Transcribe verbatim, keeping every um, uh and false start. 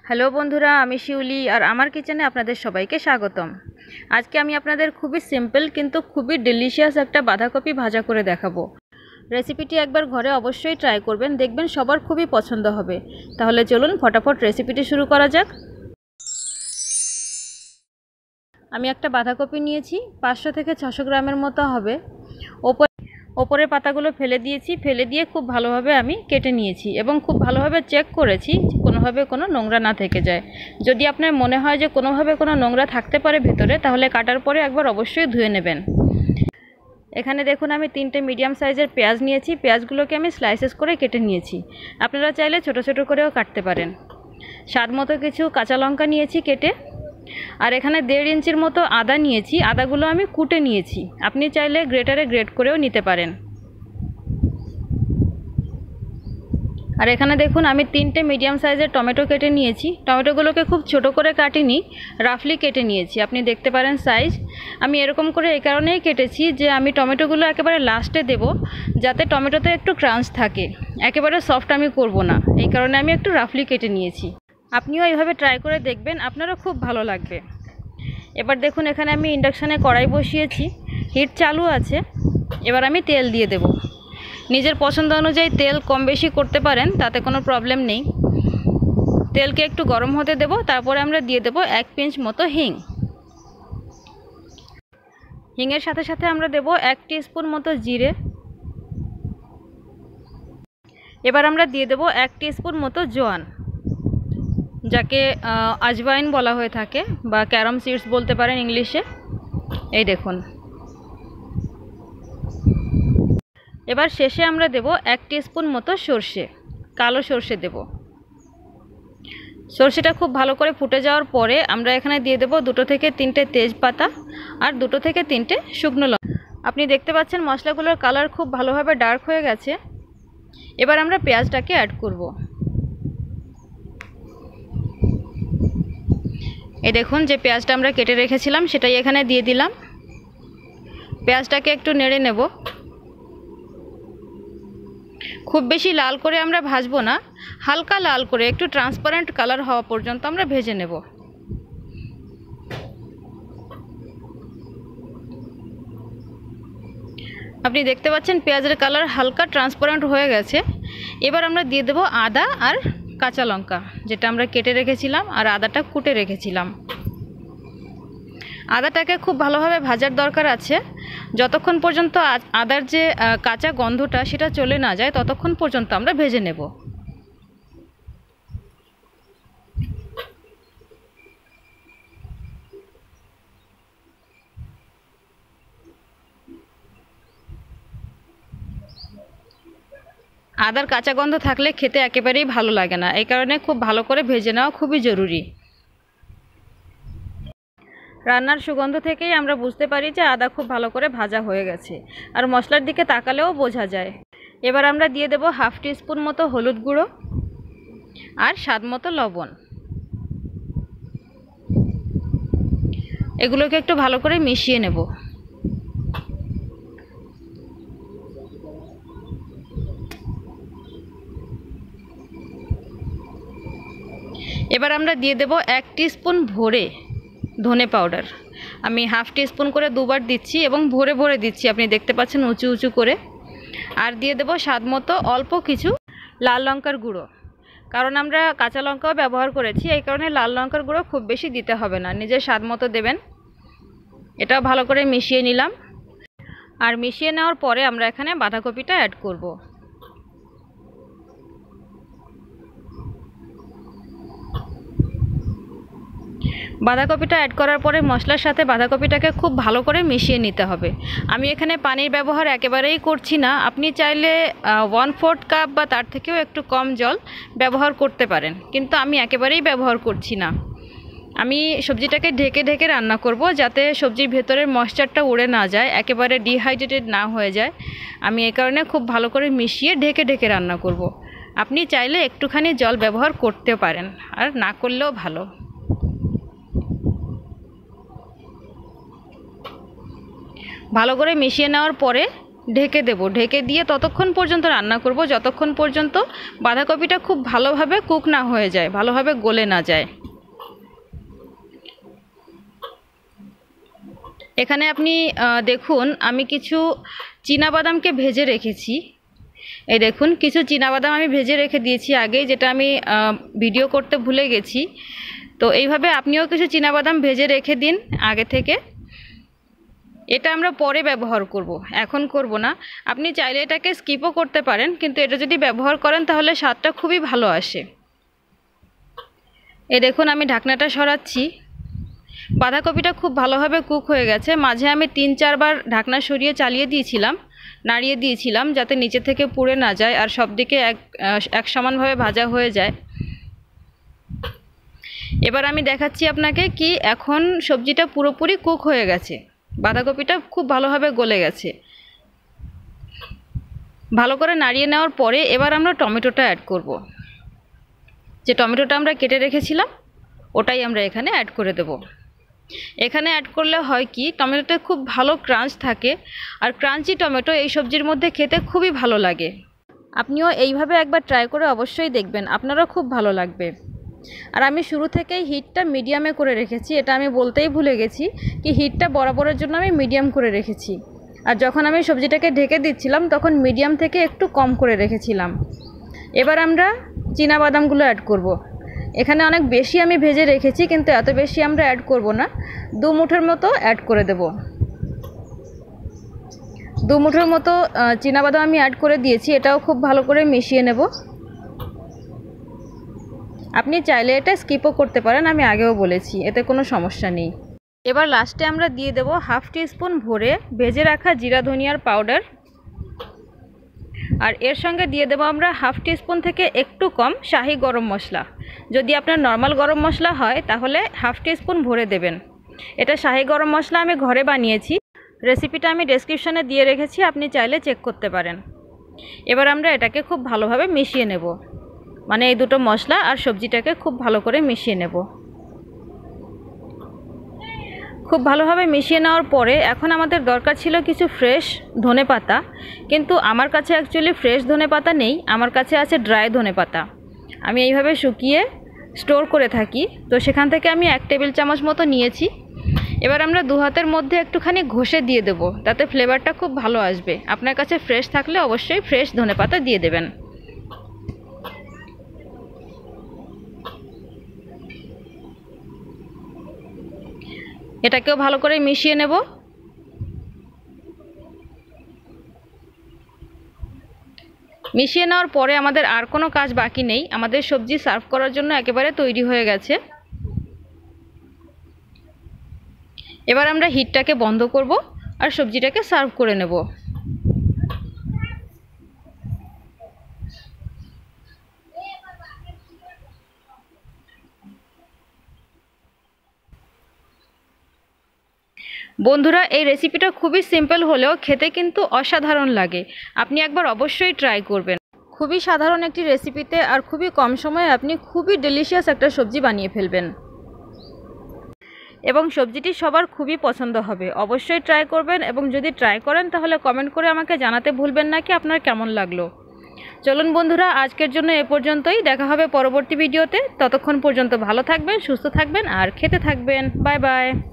Hello বন্ধুরা, আমি শিউলি আর আমার কিচেনে আপনাদের সবাইকে স্বাগতম। আজকে আমি আপনাদের খুবই সিম্পল কিন্তু খুবই ডেলিশিয়াস একটা বাঁধাকপি ভাজা করে দেখাবো। রেসিপিটি একবার ঘরে অবশ্যই ট্রাই করবেন, দেখবেন সবার খুবই পছন্দ হবে। তাহলে চলুন ফটাফট রেসিপিটি শুরু করা যাক। আমি একটা বাঁধাকপি নিয়েছি, পাঁচশো থেকে ছশো গ্রামের মতো হবে। ওপর ওপরের পাতাগুলো ফেলে দিয়েছি, ফেলে দিয়ে খুব ভালোভাবে আমি কেটে নিয়েছি এবং খুব ভালোভাবে চেক করেছি কোনোভাবে কোনো নোংরা না থেকে যায়। যদি আপনার মনে হয় যে কোনোভাবে কোনো নোংরা থাকতে পারে ভেতরে, তাহলে কাটার পরে একবার অবশ্যই ধুয়ে নেবেন। এখানে দেখুন আমি তিনটে মিডিয়াম সাইজের পেঁয়াজ নিয়েছি, পেঁয়াজগুলোকে আমি স্লাইসেস করে কেটে নিয়েছি। আপনারা চাইলে ছোট ছোট করেও কাটতে পারেন। স্বাদ মতো কিছু কাঁচা লঙ্কা নিয়েছি কেটে, আর এখানে দেড় ইঞ্চির মতো আদা নিয়েছি, আদাগুলো আমি কুটে নিয়েছি। আপনি চাইলে গ্রেটারে গ্রেট করেও নিতে পারেন। আর এখানে দেখুন আমি তিনটে মিডিয়াম সাইজের টমেটো কেটে নিয়েছি। টমেটোগুলোকে খুব ছোট করে কাটিনি, রাফলি কেটে নিয়েছি। আপনি দেখতে পারেন সাইজ। আমি এরকম করে এই কারণেই কেটেছি যে আমি টমেটোগুলো একেবারে লাস্টে দেব, যাতে টমেটোতে একটু ক্রাঞ্চ থাকে। একেবারে সফট আমি করব না, এই কারণে আমি একটু রাফলি কেটে নিয়েছি। আপনিও এইভাবে ট্রাই করে দেখবেন, আপনারও খুব ভালো লাগবে। এবার দেখুন এখানে আমি ইন্ডাকশানে কড়াই বসিয়েছি, হিট চালু আছে। এবার আমি তেল দিয়ে দেব। নিজের পছন্দ অনুযায়ী তেল কম বেশি করতে পারেন, তাতে কোনো প্রবলেম নেই। তেলকে একটু গরম হতে দেব, তারপরে আমরা দিয়ে দেব এক পিঞ্চ মতো হিং। হিংয়ের সাথে সাথে আমরা দেব এক টিস্পুন মতো জিরে। এবার আমরা দিয়ে দেব এক টিস্পুন মতো জোয়ান, যাকে আজওয়াইন বলা হয়ে থাকে বা ক্যারম সিডস বলতে পারেন ইংলিশে। এই দেখুন। এবার শেষে আমরা দেব এক টিস্পুন মতো সর্ষে, কালো সর্ষে দেব। সর্ষেটা খুব ভালো করে ফুটে যাওয়ার পরে আমরা এখানে দিয়ে দেব দুটো থেকে তিনটে তেজপাতা আর দুটো থেকে তিনটে শুকনো লঙ্কা। আপনি দেখতে পাচ্ছেন মশলাগুলোর কালার খুব ভালোভাবে ডার্ক হয়ে গেছে। এবার আমরা পেঁয়াজটাকে অ্যাড করব। এই দেখুন যে পেঁয়াজটা আমরা কেটে রেখেছিলাম সেটাই এখানে দিয়ে দিলাম। পেঁয়াজটাকে একটু নেড়ে নেব। খুব বেশি লাল করে আমরা ভাজবো না, হালকা লাল করে একটু ট্রান্সপারেন্ট কালার হওয়া পর্যন্ত আমরা ভেজে নেব। আপনি দেখতে পাচ্ছেন পেঁয়াজের কালার হালকা ট্রান্সপারেন্ট হয়ে গেছে। এবার আমরা দিয়ে দেব আদা আর কাঁচা লঙ্কা, যেটা আমরা কেটে রেখেছিলাম, আর আদাটা কুটে রেখেছিলাম। আদাটাকে খুব ভালোভাবে ভাজার দরকার আছে। যতক্ষণ পর্যন্ত আদার যে কাঁচা গন্ধটা সেটা চলে না যায়, ততক্ষণ পর্যন্ত আমরা ভেজে নেব। আদার কাঁচা গন্ধ থাকলে খেতে একেবারেই ভালো লাগে না, এই কারণে খুব ভালো করে ভেজে নেওয়া খুবই জরুরি। রান্নার সুগন্ধ থেকেই আমরা বুঝতে পারি যে আদা খুব ভালো করে ভাজা হয়ে গেছে, আর মশলার দিকে তাকালেও বোঝা যায়। এবার আমরা দিয়ে দেব হাফ টিস্পুন মতো হলুদ গুঁড়ো আর স্বাদ মতো লবণ। এগুলোকে একটু ভালো করে মিশিয়ে নেব। এবার আমরা দিয়ে দেব এক টিস্পুন ভরে ধনে পাউডার। আমি হাফ টিস্পুন করে দুবার দিচ্ছি এবং ভরে ভরে দিচ্ছি, আপনি দেখতে পাচ্ছেন উঁচু উঁচু করে। আর দিয়ে দেব স্বাদ মতো অল্প কিছু লাল লঙ্কার গুঁড়ো, কারণ আমরা কাঁচা লঙ্কাও ব্যবহার করেছি, এই কারণে লাল লঙ্কার গুঁড়ো খুব বেশি দিতে হবে না, নিজের স্বাদ মতো দেবেন। এটাও ভালো করে মিশিয়ে নিলাম। আর মিশিয়ে নেওয়ার পরে আমরা এখানে বাঁধাকপিটা অ্যাড করব। বাঁধাকপিটা অ্যাড করার পরে মশলার সাথে বাঁধাকপিটাকে খুব ভালো করে মিশিয়ে নিতে হবে। আমি এখানে পানির ব্যবহার একেবারেই করছি না, আপনি চাইলে ওয়ান ফোর্থ কাপ বা তার থেকেও একটু কম জল ব্যবহার করতে পারেন, কিন্তু আমি একেবারেই ব্যবহার করছি না। আমি সবজিটাকে ঢেকে ঢেকে রান্না করব, যাতে সবজির ভেতরের ময়েশ্চারটা উড়ে না যায়, একেবারে ডিহাইড্রেটেড না হয়ে যায়। আমি এই কারণে খুব ভালো করে মিশিয়ে ঢেকে ঢেকে রান্না করব। আপনি চাইলে একটুখানি জল ব্যবহার করতে পারেন, আর না করলেও ভালো। ভালো করে মিশিয়ে নেওয়ার পরে ঢেকে দেব। ঢেকে দিয়ে ততক্ষণ পর্যন্ত রান্না করব যতক্ষণ পর্যন্ত বাঁধাকপিটা খুব ভালোভাবে কুক না হয়ে যায়, ভালোভাবে গলে না যায়। এখানে আপনি দেখুন আমি কিছু চীনাবাদামকে ভেজে রেখেছি। এই দেখুন কিছু চীনাবাদাম আমি ভেজে রেখে দিয়েছি আগেই, যেটা আমি ভিডিও করতে ভুলে গেছি। তো এইভাবে আপনিও কিছু চীনাবাদাম ভেজে রেখে দিন আগে থেকে। এটা আমরা পরে ব্যবহার করব, এখন করব না। আপনি চাইলে এটাকে স্কিপও করতে পারেন, কিন্তু এটা যদি ব্যবহার করেন তাহলে স্বাদটা খুবই ভালো আসে। এই দেখুন আমি ঢাকনাটা সরাচ্ছি। বাঁধাকপিটা খুব ভালোভাবে কুক হয়ে গেছে। মাঝে আমি তিন চারবার ঢাকনা সরিয়ে চালিয়ে দিয়েছিলাম, নাড়িয়ে দিয়েছিলাম, যাতে নিচে থেকে পুড়ে না যায় আর সব দিকে এক এক সমানভাবে ভাজা হয়ে যায়। এবার আমি দেখাচ্ছি আপনাকে কি এখন সবজিটা পুরোপুরি কুক হয়ে গেছে, বাঁধাকপিটা খুব ভালোভাবে গলে গেছে। ভালো করে নাড়িয়ে নেওয়ার পরে এবার আমরা টমেটোটা অ্যাড করব। যে টমেটোটা আমরা কেটে রেখেছিলাম ওটাই আমরা এখানে অ্যাড করে দেব। এখানে অ্যাড করলে হয় কি, টমেটোতে খুব ভালো ক্রাঞ্চ থাকে, আর ক্রাঞ্চি টমেটো এই সবজির মধ্যে খেতে খুবই ভালো লাগে। আপনিও এইভাবে একবার ট্রাই করে অবশ্যই দেখবেন, আপনারও খুব ভালো লাগবে। আর আমি শুরু থেকেই হিটটা মিডিয়ামে করে রেখেছি, এটা আমি বলতেই ভুলে গেছি কি হিটটা বরাবরের জন্য আমি মিডিয়াম করে রেখেছি। আর যখন আমি সবজিটাকে ঢেকে দিচ্ছিলাম তখন মিডিয়াম থেকে একটু কম করে রেখেছিলাম। এবার আমরা চীনাবাদামগুলো অ্যাড করব। এখানে অনেক বেশি আমি ভেজে রেখেছি, কিন্তু এত বেশি আমরা অ্যাড করব না, দু মুঠোর মতো অ্যাড করে দেব। দু মুঠোর মতো চীনাবাদাম আমি অ্যাড করে দিয়েছি। এটাও খুব ভালো করে মিশিয়ে নেব। আপনি চাইলে এটা স্কিপও করতে পারেন, আমি আগেও বলেছি, এতে কোনো সমস্যা নেই। এবার লাস্টে আমরা দিয়ে দেব হাফ টিস্পুন ভরে ভেজে রাখা জিরা ধনিয়ার পাউডার, আর এর সঙ্গে দিয়ে দেব আমরা হাফ টিস্পুন থেকে একটু কম শাহি গরম মশলা। যদি আপনার নর্মাল গরম মশলা হয় তাহলে হাফ টিস্পুন ভরে দেবেন। এটা শাহি গরম মশলা আমি ঘরে বানিয়েছি, রেসিপিটা আমি ডেসক্রিপশনে দিয়ে রেখেছি, আপনি চাইলে চেক করতে পারেন। এবার আমরা এটাকে খুব ভালোভাবে মিশিয়ে নেব, মানে এই দুটো মশলা আর সবজিটাকে খুব ভালো করে মিশিয়ে নেব। খুব ভালোভাবে মিশিয়ে নেওয়ার পরে এখন আমাদের দরকার ছিল কিছু ফ্রেশ ধনেপাতা, কিন্তু আমার কাছে অ্যাকচুয়ালি ফ্রেশ ধনেপাতা নেই, আমার কাছে আছে ড্রাই ধনেপাতা। আমি এইভাবে শুকিয়ে স্টোর করে থাকি, তো সেখান থেকে আমি এক টেবিল চামচ মতো নিয়েছি। এবার আমরা দু হাতের মধ্যে একটুখানি ঘষে দিয়ে দেব, তাতে ফ্লেভারটা খুব ভালো আসবে। আপনার কাছে ফ্রেশ থাকলে অবশ্যই ফ্রেশ ধনেপাতা দিয়ে দেবেন। এটাকেও ভালো করে মিশিয়ে নেব। মিশিয়ে নেওয়ার পরে আমাদের আর কোনো কাজ বাকি নেই, আমাদের সবজি সার্ভ করার জন্য একেবারে তৈরি হয়ে গেছে। এবার আমরা হিটটাকে বন্ধ করব আর সবজিটাকে সার্ভ করে নেব। বন্ধুরা, এই রেসিপিটা খুবই সিম্পল হলেও খেতে কিন্তু অসাধারণ লাগে। আপনি একবার অবশ্যই ট্রাই করবেন। খুবই সাধারণ একটি রেসিপিতে আর খুবই কম সময়ে আপনি খুবই ডেলিশিয়াস একটা সবজি বানিয়ে ফেলবেন, এবং সবজিটি সবার খুবই পছন্দ হবে। অবশ্যই ট্রাই করবেন, এবং যদি ট্রাই করেন তাহলে কমেন্ট করে আমাকে জানাতে ভুলবেন না কি আপনার কেমন লাগলো। চলুন বন্ধুরা, আজকের জন্য এ পর্যন্তই। দেখা হবে পরবর্তী ভিডিওতে। ততক্ষণ পর্যন্ত ভালো থাকবেন, সুস্থ থাকবেন আর খেতে থাকবেন। Bye by.